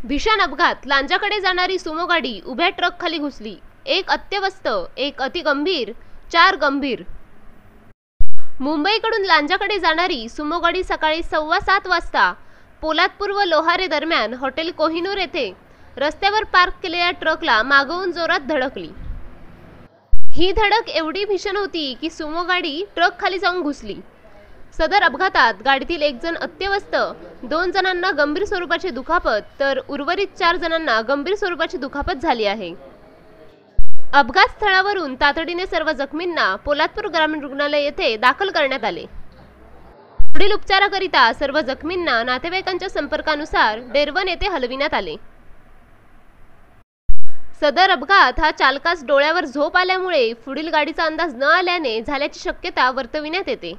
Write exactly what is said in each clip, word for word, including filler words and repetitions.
भीषण अपघात। लांजाकडे जाणारी सुमो गाडी उभ्या ट्रक खाली घुसली। एक अत्यवस्थ, एक अतिगंभीर, चार गंभीर। मुंबईकडून लांजाकडे जाणारी सुमो गाडी सकाळी सव्वा सात वाजता पोलादपूर व लोहारे दरम्यान हॉटेल कोहिनूर येथे रस्त्यावर पार्क केलेल्या ट्रकला मागवून जोरात धडकली। ही धडक एवढी भीषण होती की सुमो गाडी ट्रक खाली जाऊन घुसली। सदर अपघातात गाडीतील एक जण अत्यवस्थ, दोन जणांना गंभीर स्वरूपाची दुखापत तर उर्वरित चार जणांना गंभीर स्वरूपाची दुखापत झाली आहे। अपघात स्थळावरून तातडीने सर्व जखमींना पोलादपूर ग्रामीण रुग्णालय येथे दाखल करण्यात आले। पुढील उपचाराकरिता सर्व जखमींना नातेवाईकांच्या संपर्कानुसार डेरवन येथे हलविण्यात आले। सदर अपघात हा चालकास डोळ्यावर झोप आल्यामुळे पुढील गाडीचा अंदाज न आल्याने झाल्याची शक्यता वर्तविण्यात येते।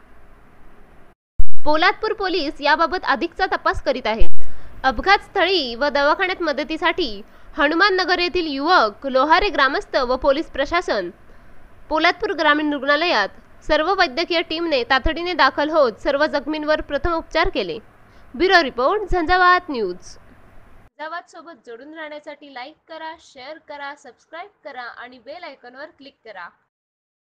पोलादपूर पोलीस याबाबत अधिकचा तपास करीत आहेत। अपघात स्थळी व दवाखान्यात मदतीसाठी हनुमान नगर येथील युवक, लोहारे ग्रामस्थ व पोलीस प्रशासन, पोलादपूर ग्रामीण रुग्णालयात सर्व वैद्यकीय टीमने तातडीने दाखल होत सर्व जखमींवर प्रथम उपचार केले। Bureau report, Jhanjhavat news. Jhanjhavat सोबत जोडून राहण्यासाठी लाईक करा, शेअर करा, सबस्क्राईब करा आणि बेल आयकॉनवर क्लिक करा।